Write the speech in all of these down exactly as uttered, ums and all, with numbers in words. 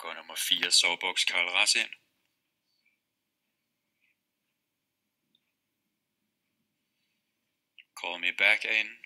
går nummer fire, Sawbucks Carl Ras ind. Call Me Back er inde.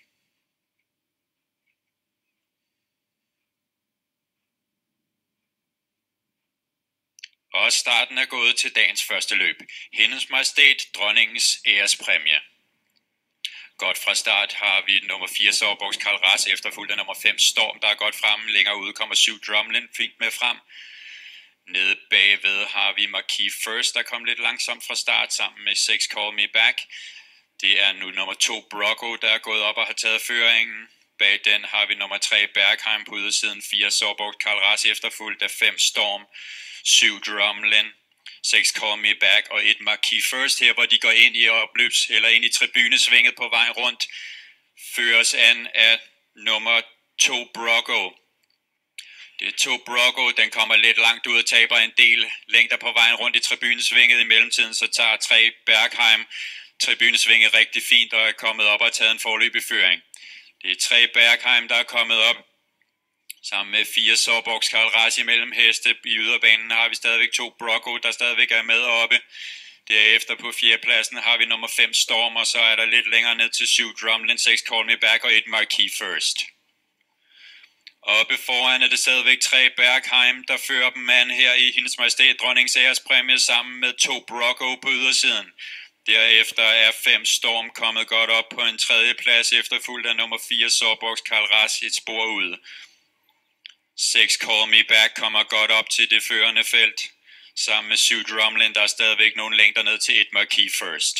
Og starten er gået til dagens første løb. Hendes Majestæt, dronningens ærespræmie. Godt fra start har vi nummer fire, Sawbucks Carl Ras, efterfulgt af nummer fem, Storm, der er godt fremme. Længere ude kommer syv, Drumlin, fint med frem. Nede bagved har vi Marquis First, der kom lidt langsomt fra start sammen med seks, Call Me Back. Det er nu nummer to, Brocco, der er gået op og har taget føringen. Bag den har vi nummer tre, Bergheim på ydersiden, fire, Sawbucks Carl Ras, efterfulgt af fem, Storm, syv, Drumlin, seks, Call Me Back og et, Marquis First her, hvor de går ind i opløbs eller ind i tribunesvinget på vej rundt. Føres an af nummer to, Brocco. Det er to, Brocco, den kommer lidt langt ud og taber en del længder på vejen rundt i tribunesvinget. I mellemtiden så tager tre, Bergheim, tribunesvinget rigtig fint og er kommet op og har taget en forløbig føring. Det er tre, Bergheim, der er kommet op. Sammen med fire, Sawbucks Carl Ras imellem heste. I yderbanen har vi stadigvæk to, Brocco, der stadigvæk er med oppe. Derefter på fjerdepladsen har vi nummer fem, Storm, og så er der lidt længere ned til syv, Drumlin, seks, Call Me Back og et, Marquis First. Oppe foran er det stadigvæk tre, Bergheim, der fører dem an her i Hendes Majestæt dronningens ærespræmie sammen med to, Brocco på ydersiden. Derefter er fem, Storm, kommet godt op på en tredje plads, efterfulgt af nummer fire, Sawbucks Carl Ras, et spor ude. seks, Call Me Back, kommer godt op til det førende felt, sammen med syv, Drumlin, der er stadigvæk nogle længder ned til et, Marquis First.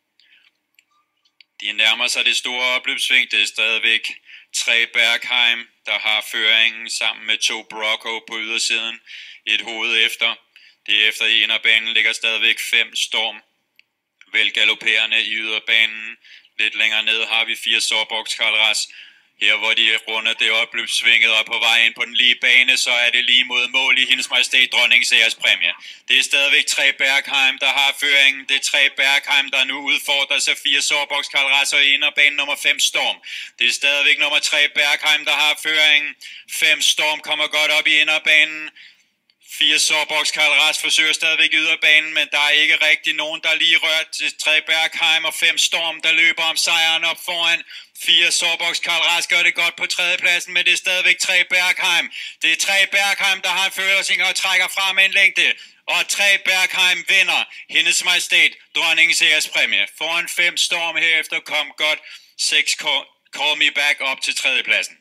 De nærmer sig det store opløbssving, det er stadigvæk tre, Bergheim, der har føringen sammen med to, Brocco på ydersiden, et hoved efter. Derefter i inderbanen ligger stadigvæk fem, Storm, vel galopperende i yderbanen. Lidt længere ned har vi fire, Sawbucks Carl Ras. Her hvor de runder det opløbssvinget og på vej ind på den lige bane, så er det lige mod mål i Hendes Majestæt dronningens ærespræmie. Det er stadigvæk tre, Bergheim, der har føringen. Det er tre, Bergheim, der nu udfordrer sig fire, Sawbucks Carl Ras og inderbanen nummer fem, Storm. Det er stadigvæk nummer tre, Bergheim, der har føringen. fem, Storm kommer godt op i inderbanen. fire, Sawbucks Carl Ras forsøger stadigvæk yderbanen, men der er ikke rigtig nogen, der er lige rørt til tre, Bergheim og fem, Storm, der løber om sejren op foran. fire, Sawbucks Carl Ras gør det godt på tredjepladsen, men det er stadigvæk tre, Bergheim. Det er tre, Bergheim, der har en føring og trækker fra med en længde. Og tre, Bergheim vinder Hendes Majestæt dronningens ærespræmie. Foran fem, Storm, herefter kom godt seks, Call Me Back op til tredjepladsen.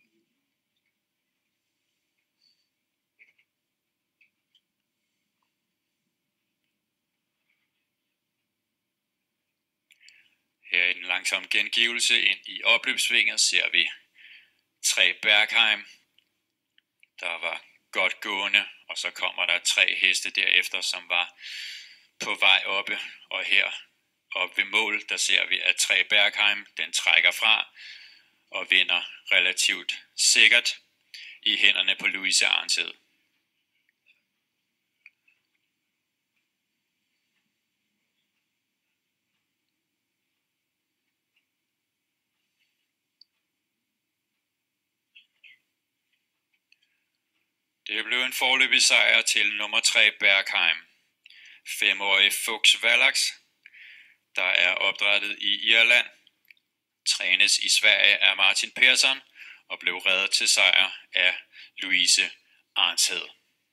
Her i den langsomme gengivelse ind i opløbssvinget ser vi tre, Bergheim, der var godt gående, og så kommer der tre heste derefter, som var på vej oppe, og her oppe ved mål, der ser vi, at tre, Bergheim, den trækker fra og vinder relativt sikkert i hænderne på Louise Arnsted. Det blev en foreløbig sejr til nummer tre, Bergheim. Femårig Fuchs Valax, der er opdrættet i Irland, trænes i Sverige af Martin Persson og blev reddet til sejr af Louise Arnsted.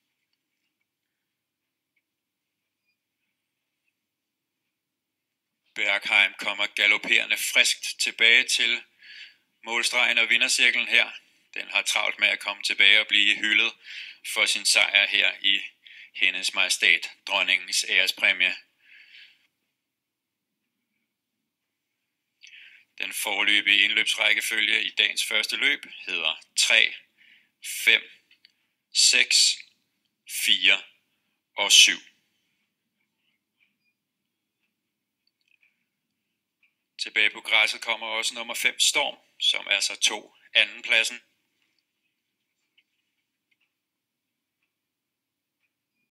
Bergheim kommer galopperende friskt tilbage til målstregen og vindercirklen her. Den har travlt med at komme tilbage og blive hyldet for sin sejr her i Hendes Majestæt dronningens ærespræmie. Den foreløbige indløbsrækkefølge i dagens første løb hedder tre, fem, seks, fire og syv. Tilbage på græsset kommer også nummer fem, Storm, som altså tog andenpladsen.